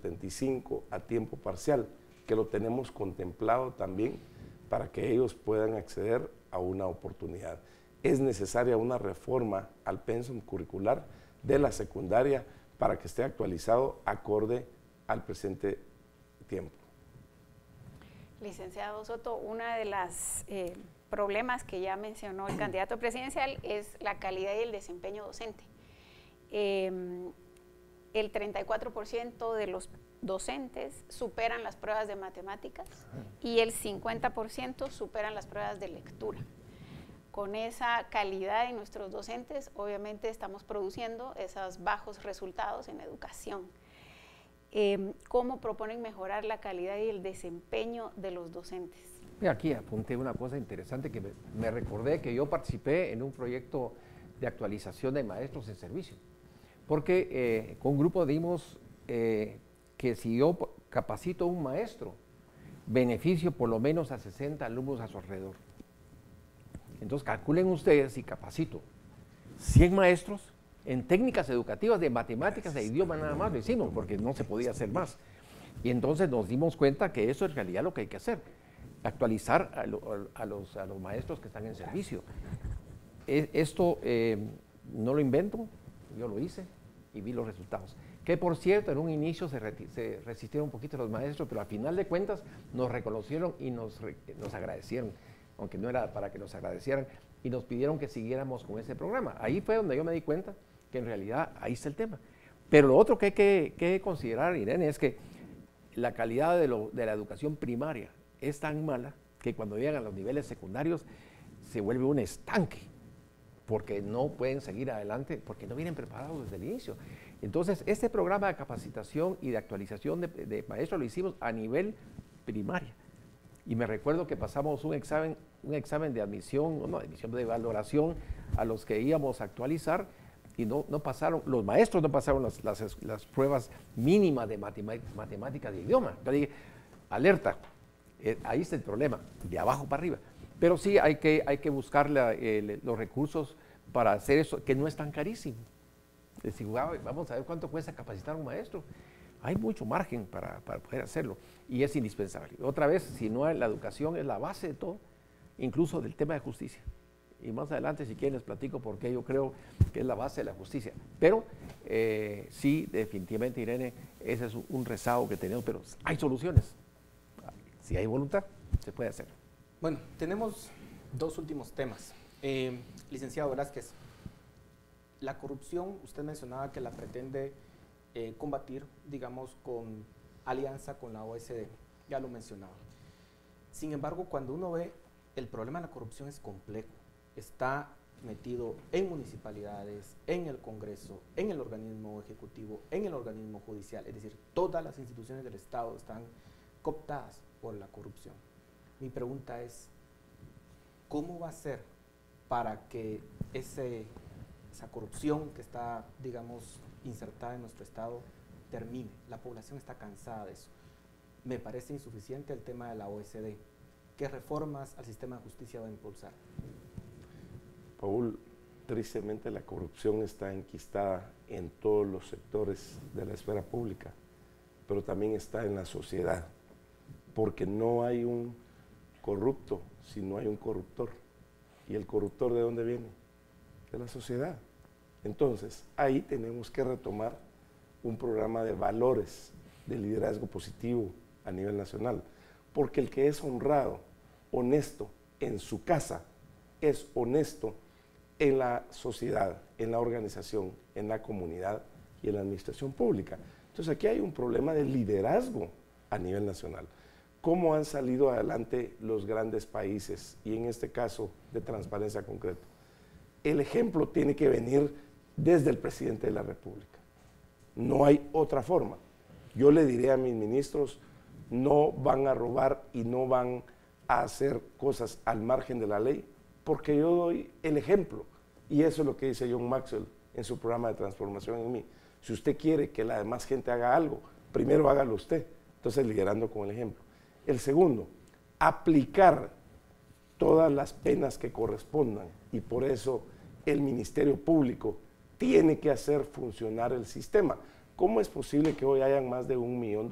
175 a tiempo parcial, que lo tenemos contemplado también para que ellos puedan acceder a una oportunidad. Es necesaria una reforma al pensum curricular de la secundaria para que esté actualizado acorde al presente tiempo. Licenciado Soto, uno de los problemas que ya mencionó el candidato presidencial es la calidad y el desempeño docente. El 34% de los docentes superan las pruebas de matemáticas y el 50% superan las pruebas de lectura. Con esa calidad en nuestros docentes, obviamente estamos produciendo esos bajos resultados en educación. ¿Cómo proponen mejorar la calidad y el desempeño de los docentes? Aquí apunté una cosa interesante que me recordé que yo participé en un proyecto de actualización de maestros en servicio, porque con un grupo dimos que si yo capacito a un maestro, beneficio por lo menos a 60 alumnos a su alrededor. Entonces calculen ustedes si capacito 100 maestros en técnicas educativas de matemáticas e idioma nada más, lo hicimos porque no se podía hacer más. Y entonces nos dimos cuenta que eso es en realidad lo que hay que hacer, actualizar a los maestros que están en servicio. Esto no lo invento, yo lo hice y vi los resultados. Que por cierto, en un inicio se resistieron un poquito los maestros, pero al final de cuentas nos reconocieron y nos agradecieron, aunque no era para que nos agradecieran, y nos pidieron que siguiéramos con ese programa. Ahí fue donde yo me di cuenta que en realidad ahí está el tema. Pero lo otro que hay que considerar, Irene, es que la calidad de la educación primaria es tan mala que cuando llegan a los niveles secundarios se vuelve un estanque, porque no pueden seguir adelante, porque no vienen preparados desde el inicio. Entonces, este programa de capacitación y de actualización de maestros lo hicimos a nivel primaria. Y me recuerdo que pasamos un examen de admisión, de valoración a los que íbamos a actualizar y no pasaron, los maestros no pasaron las pruebas mínimas de matemáticas de idioma. Entonces dije, alerta, ahí está el problema, de abajo para arriba. Pero sí hay que buscar los recursos para hacer eso, que no es tan carísimo. Es decir, vamos a ver cuánto cuesta capacitar a un maestro. Hay mucho margen para poder hacerlo y es indispensable. Otra vez, si no, la educación es la base de todo, incluso del tema de justicia. Y más adelante, si quieren, les platico por qué yo creo que es la base de la justicia. Pero sí, definitivamente, Irene, ese es un rezago que tenemos, pero hay soluciones. Si hay voluntad, se puede hacer. Bueno, tenemos dos últimos temas. Licenciado Velázquez, la corrupción, usted mencionaba que la pretende combatir, digamos, con alianza con la OSD, ya lo mencionaba. Sin embargo, cuando uno ve, el problema de la corrupción es complejo, está metido en municipalidades, en el Congreso, en el organismo ejecutivo, en el organismo judicial, es decir, todas las instituciones del Estado están cooptadas por la corrupción. Mi pregunta es, ¿cómo va a ser para que esa corrupción que está, digamos, insertada en nuestro Estado termine? La población está cansada de eso. Me parece insuficiente el tema de la OSD. ¿Qué reformas al sistema de justicia va a impulsar? Paul, tristemente la corrupción está enquistada en todos los sectores de la esfera pública, pero también está en la sociedad, porque no hay un corrupto si no hay un corruptor. ¿Y el corruptor de dónde viene? De la sociedad. Entonces, ahí tenemos que retomar un programa de valores, de liderazgo positivo a nivel nacional, porque el que es honrado, honesto en su casa, es honesto en la sociedad, en la organización, en la comunidad y en la administración pública. Entonces aquí hay un problema de liderazgo a nivel nacional. ¿Cómo han salido adelante los grandes países y en este caso de transparencia concreta? El ejemplo tiene que venir desde el presidente de la República. No hay otra forma. Yo le diré a mis ministros, no van a robar y no van a hacer cosas al margen de la ley, porque yo doy el ejemplo. Y eso es lo que dice John Maxwell en su programa de transformación en mí. Si usted quiere que la demás gente haga algo, primero hágalo usted. Entonces, liderando con el ejemplo. El segundo, aplicar todas las penas que correspondan. Y por eso el Ministerio Público tiene que hacer funcionar el sistema. ¿Cómo es posible que hoy hayan más de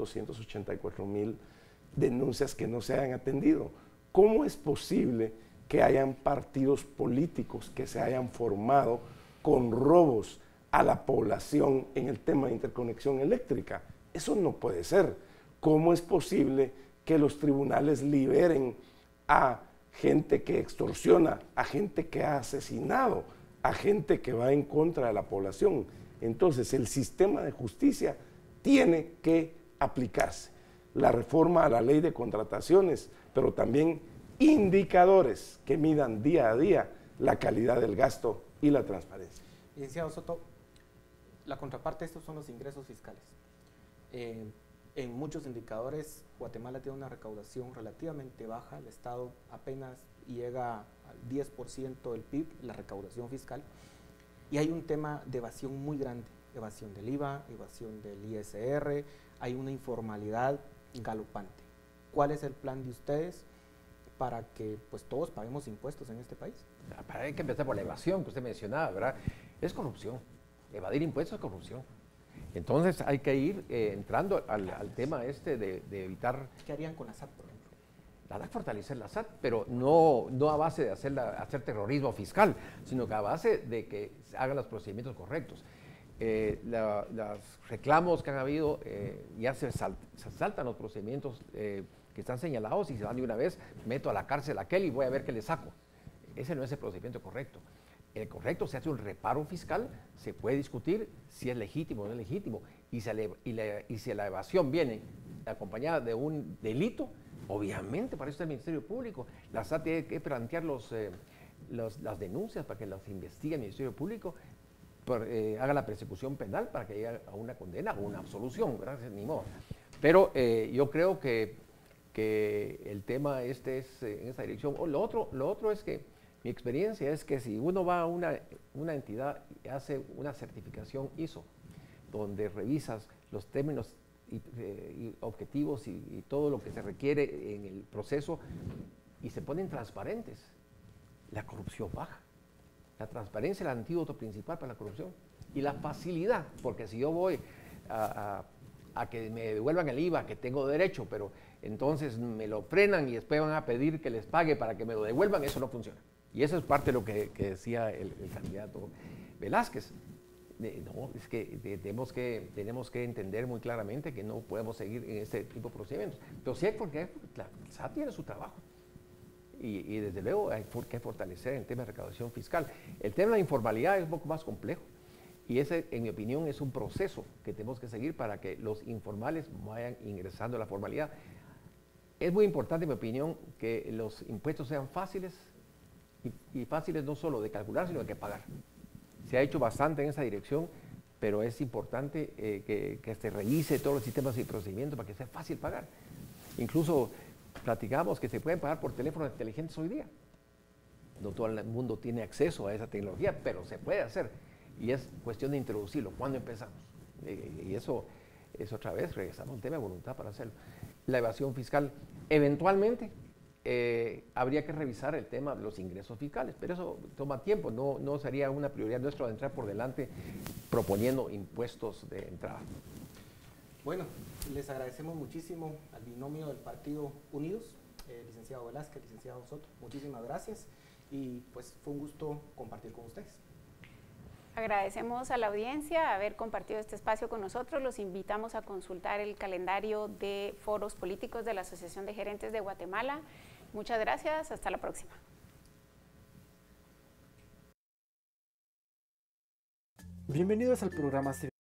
1.284.000 denuncias que no se hayan atendido? ¿Cómo es posible que hayan partidos políticos que se hayan formado con robos a la población en el tema de interconexión eléctrica? Eso no puede ser. ¿Cómo es posible que los tribunales liberen a gente que extorsiona, a gente que ha asesinado, a gente que va en contra de la población? Entonces, el sistema de justicia tiene que aplicarse. La reforma a la ley de contrataciones, pero también indicadores que midan día a día la calidad del gasto y la transparencia. Licenciado Soto, la contraparte de estos son los ingresos fiscales. En muchos indicadores, Guatemala tiene una recaudación relativamente baja, el Estado apenas llega al 10% del PIB, la recaudación fiscal, y hay un tema de evasión muy grande, evasión del IVA, evasión del ISR, hay una informalidad galopante. ¿Cuál es el plan de ustedes para que pues todos paguemos impuestos en este país? Hay que empezar por la evasión que usted mencionaba, ¿verdad? Es corrupción. Evadir impuestos es corrupción. Entonces hay que ir entrando al tema este de evitar... ¿Qué harían con la SAT, por ejemplo? Nada, fortalecer la SAT, pero no a base de hacer terrorismo fiscal, sino que a base de que se hagan los procedimientos correctos. Los reclamos que han habido, ya se saltan los procedimientos que están señalados y se van de una vez, meto a la cárcel a aquel y voy a ver qué le saco. Ese no es el procedimiento correcto. El correcto, se hace un reparo fiscal, se puede discutir si es legítimo o no es legítimo, y si la evasión viene acompañada de un delito, obviamente para eso está el Ministerio Público. La SAT tiene que plantear las denuncias para que las investigue el Ministerio Público, haga la persecución penal para que llegue a una condena o una absolución, gracias, ni modo. Pero yo creo que el tema este es en esa dirección. Lo otro es que mi experiencia es que si uno va a una entidad y hace una certificación ISO, donde revisas los términos y objetivos y todo lo que se requiere en el proceso y se ponen transparentes, la corrupción baja. La transparencia es el antídoto principal para la corrupción. Y la facilidad, porque si yo voy a que me devuelvan el IVA, que tengo derecho, pero entonces me lo frenan y después van a pedir que les pague para que me lo devuelvan, eso no funciona. Y eso es parte de lo que decía el candidato Velázquez. No, es que tenemos que entender muy claramente que no podemos seguir en este tipo de procedimientos. Pero sí, porque la SAT tiene su trabajo. y desde luego hay que fortalecer el tema de recaudación fiscal. El tema de la informalidad es un poco más complejo y ese, en mi opinión, es un proceso que tenemos que seguir para que los informales vayan ingresando a la formalidad. Es muy importante, en mi opinión, que los impuestos sean fáciles y fáciles no solo de calcular, sino de pagar. Se ha hecho bastante en esa dirección, pero es importante que se revise todos los sistemas y procedimientos para que sea fácil pagar. Incluso platicamos que se pueden pagar por teléfonos inteligentes hoy día. No todo el mundo tiene acceso a esa tecnología, pero se puede hacer. Y es cuestión de introducirlo. ¿Cuándo empezamos? Y eso es otra vez, regresamos al tema de voluntad para hacerlo. La evasión fiscal, eventualmente habría que revisar el tema de los ingresos fiscales, pero eso toma tiempo, no sería una prioridad nuestra de entrar por delante proponiendo impuestos de entrada. Bueno, les agradecemos muchísimo al binomio del Partido Unidos, licenciado Velázquez, licenciado Soto, muchísimas gracias y pues fue un gusto compartir con ustedes. Agradecemos a la audiencia haber compartido este espacio con nosotros. Los invitamos a consultar el calendario de foros políticos de la Asociación de Gerentes de Guatemala. Muchas gracias. Hasta la próxima. Bienvenidos al programa